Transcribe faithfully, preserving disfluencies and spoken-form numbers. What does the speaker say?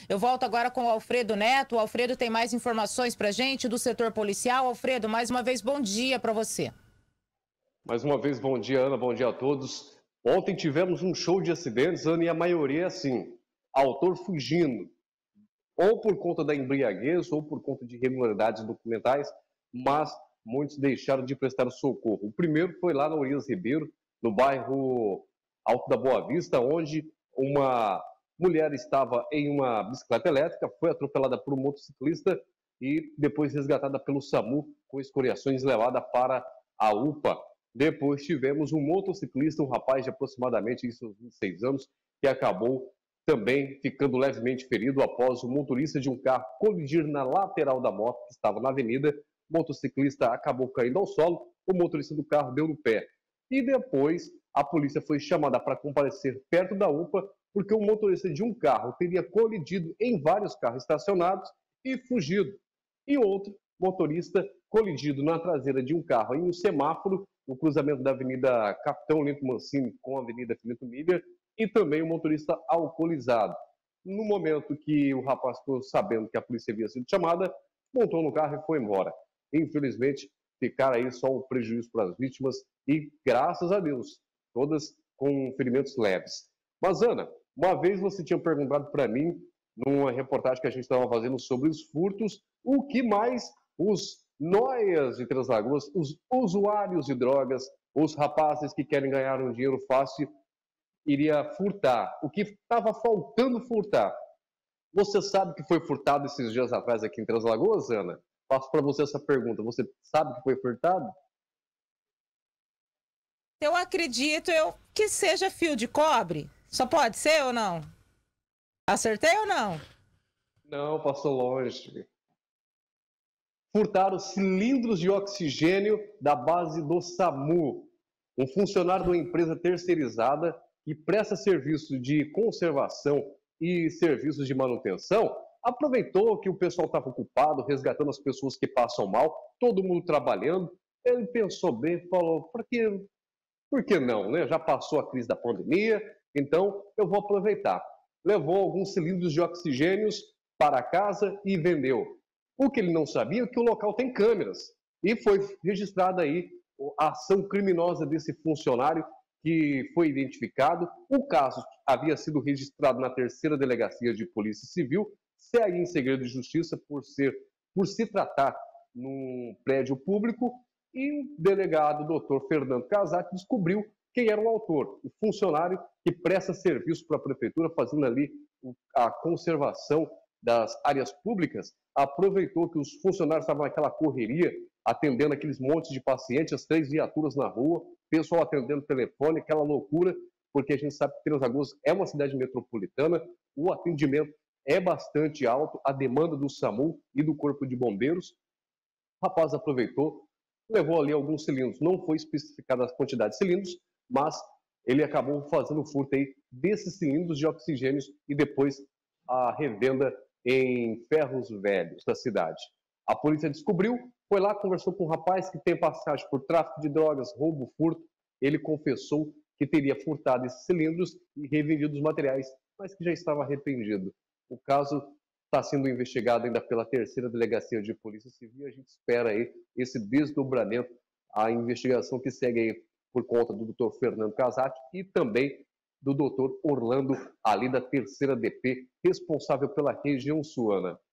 Eu volto agora com o Alfredo Neto. O Alfredo tem mais informações pra gente do setor policial. Alfredo, mais uma vez, bom dia para você. Mais uma vez, bom dia, Ana, bom dia a todos. Ontem tivemos um show de acidentes, Ana, e a maioria é assim, autor fugindo, ou por conta da embriaguez, ou por conta de irregularidades documentais, mas muitos deixaram de prestar socorro. O primeiro foi lá na Urias Ribeiro, no bairro Alto da Boa Vista, onde uma mulher estava em uma bicicleta elétrica, foi atropelada por um motociclista e depois resgatada pelo SAMU com escoriações, levada para a UPA. Depois tivemos um motociclista, um rapaz de aproximadamente em seus vinte e seis anos, que acabou também ficando levemente ferido após o motorista de um carro colidir na lateral da moto que estava na avenida. O motociclista acabou caindo ao solo, o motorista do carro deu no pé. E depois a polícia foi chamada para comparecer perto da UPA, porque o motorista de um carro teria colidido em vários carros estacionados e fugido. E outro motorista colidido na traseira de um carro em um semáforo, no cruzamento da Avenida Capitão Olinto Mancini com a Avenida Fineto Miller, e também o motorista alcoolizado. No momento que o rapaz ficou sabendo que a polícia havia sido chamada, montou no carro e foi embora. Infelizmente, ficaram aí só o prejuízo para as vítimas e, graças a Deus, todas com ferimentos leves. Mas, Ana, uma vez você tinha perguntado para mim, numa reportagem que a gente estava fazendo sobre os furtos, o que mais os noias de Três Lagoas, os usuários de drogas, os rapazes que querem ganhar um dinheiro fácil, iria furtar. O que estava faltando furtar. Você sabe que foi furtado esses dias atrás aqui em Três Lagoas, Ana? Faço para você essa pergunta. Você sabe que foi furtado? Eu acredito eu que seja fio de cobre. Só pode ser ou não? Acertei ou não? Não, passou longe. Furtaram cilindros de oxigênio da base do SAMU. Um funcionário de uma empresa terceirizada que presta serviço de conservação e serviços de manutenção aproveitou que o pessoal estava ocupado, resgatando as pessoas que passam mal, todo mundo trabalhando. Ele pensou bem e falou, por que, por que não, né? Já passou a crise da pandemia, então eu vou aproveitar. Levou alguns cilindros de oxigênios para casa e vendeu. O que ele não sabia é que o local tem câmeras. E foi registrada aí a ação criminosa desse funcionário que foi identificado. O caso havia sido registrado na terceira delegacia de Polícia Civil, segue em segredo de justiça por, ser, por se tratar num prédio público, e o delegado doutor Fernando Casati descobriu quem era o autor, o funcionário que presta serviço para a prefeitura, fazendo ali a conservação das áreas públicas, aproveitou que os funcionários estavam naquela correria, atendendo aqueles montes de pacientes, as três viaturas na rua, pessoal atendendo telefone, aquela loucura, porque a gente sabe que Três Lagoas é uma cidade metropolitana, o atendimento é bastante alto, a demanda do SAMU e do Corpo de Bombeiros. O rapaz aproveitou, levou ali alguns cilindros, não foi especificada a quantidade de cilindros, mas ele acabou fazendo furto aí desses cilindros de oxigênios e depois a revenda em ferros velhos da cidade. A polícia descobriu, foi lá, conversou com um rapaz que tem passagem por tráfico de drogas, roubo, furto. Ele confessou que teria furtado esses cilindros e revendido os materiais, mas que já estava arrependido. O caso está sendo investigado ainda pela terceira delegacia de Polícia Civil. A gente espera aí esse desdobramento, a investigação que segue aí por conta do doutor Fernando Casati e também do doutor Orlando, ali da terceira D P, responsável pela região sul, Ana.